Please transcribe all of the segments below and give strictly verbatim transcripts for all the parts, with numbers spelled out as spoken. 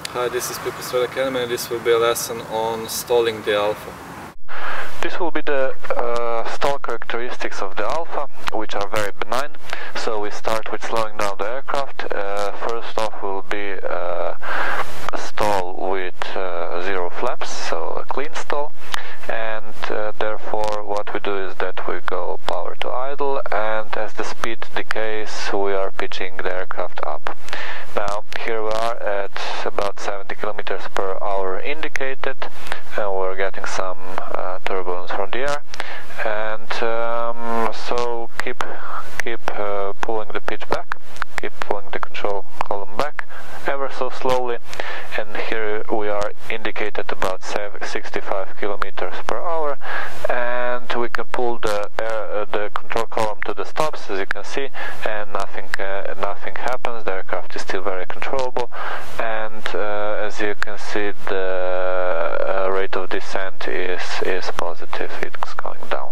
Hi, this is Pipistrel Academy and this will be a lesson on stalling the Alpha. This will be the uh, stall characteristics of the Alpha, which are very benign. So we start with slowing down the aircraft. Uh, first off will be uh, a stall with uh, zero flaps, so a clean stall. And uh, therefore what we do is that we go power to idle, and as the speed decays we are pitching the aircraft up. Now here we are at about seventy kilometers per hour indicated, and we're getting some uh, turbulence from the air, and um, so keep keep uh, pulling the pitch back, keep pulling the control column back ever so slowly, and here we are indicated about sixty-five kilometers per hour, and we can pull the air, uh, the control column to the stops, as you can see, and nothing uh, nothing happens. The aircraft is still very controllable, and uh, as you can see, the uh, rate of descent is is positive. It's going down.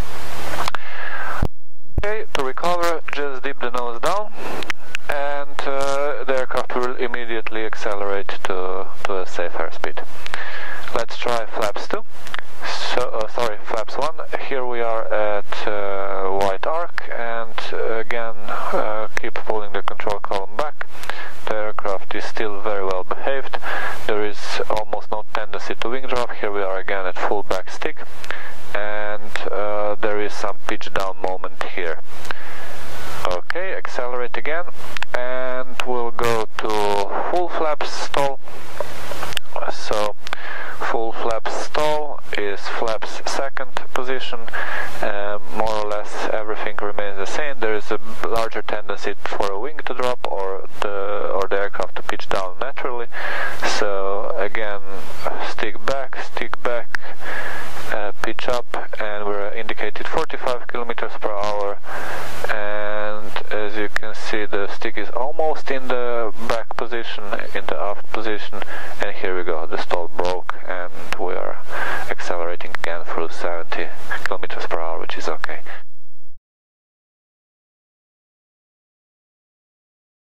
Okay, to recover, just dip the nose down, and uh, the aircraft will immediately accelerate to, to a safe airspeed. Let's try flaps two. So, uh, sorry, flaps one. Here we are at uh, white arc, and uh, again uh, keep pulling the control column back. The aircraft is still very well behaved. There is almost no tendency to wing drop. Here we are again at full back stick, and uh, there is some pitch down moment here. Okay, accelerate again, and we'll go to full flaps stall. So full flaps stall is flaps second position. Uh, more or less everything remains the same. There is a larger tendency for a wing to drop, or the or the aircraft to pitch down naturally. So again, stick back, stick back, uh, pitch up, and we're indicated forty-five kilometers per hour. And as you can see, the stick is almost in the back position, in the aft position, and here we go, the stall broke, and we are accelerating again through seventy kilometers per hour, which is okay.